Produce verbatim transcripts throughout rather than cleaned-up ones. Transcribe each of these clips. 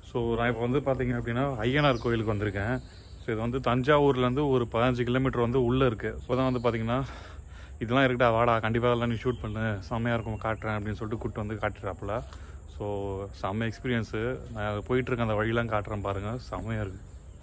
So நான் இப்போ வந்து பார்த்தீங்க அப்படின்னா ஐயனார் கோயிலுக்கு வந்திருக்கேன். ஸோ இது வந்து தஞ்சாவூர்லேருந்து ஒரு பதினஞ்சு கிலோமீட்டர் வந்து உள்ளே இருக்குது. ஸோ தான் வந்து பார்த்தீங்கன்னா இதெல்லாம் இருக்குடா வாடா கண்டிப்பாக அதெல்லாம் நீ ஷூட் பண்ணு செம்மையாக இருக்கும் காட்டுறேன் அப்படின்னு சொல்லிட்டு கூப்பிட்டு வந்து காட்டுறாப்புல. ஸோ செம்ம எக்ஸ்பீரியன்ஸு. நான் போயிட்டுருக்கேன் அந்த வழியெலாம் காட்டுறேன் பாருங்கள், செம்மையாக இருக்குது.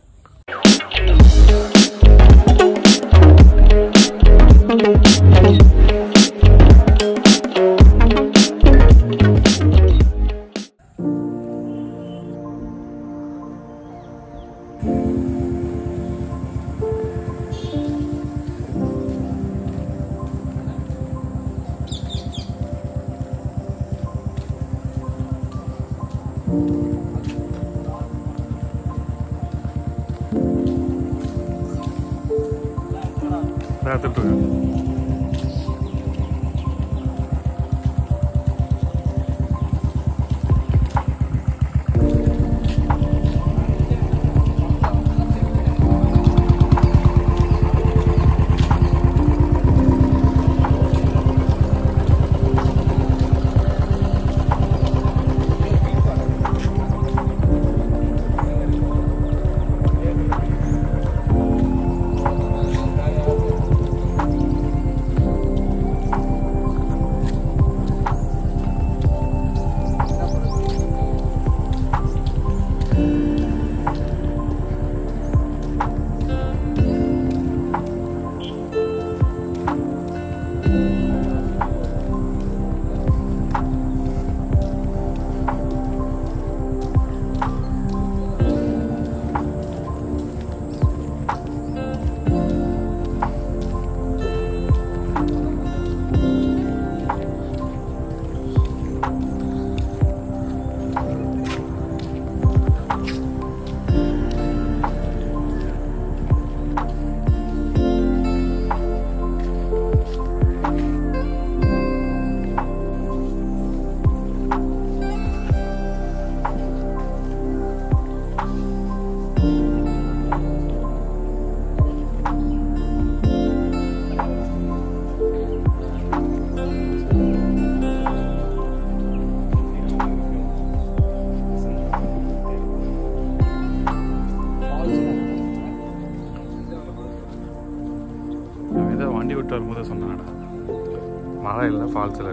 பார்த்துட்ருக்கேன். வண்டி விட்டு வரும்போது சொன்னாடா மழை இல்லை ஃபால்ஸில்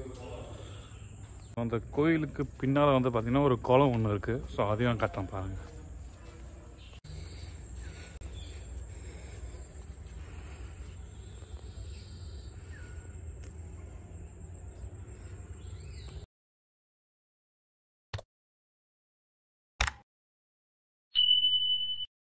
அந்த கோயிலுக்கு பின்னால் வந்து பார்த்திங்கன்னா ஒரு குளம் ஒன்று இருக்குது. ஸோ அதையும் காட்டுறேன் பாருங்கள்.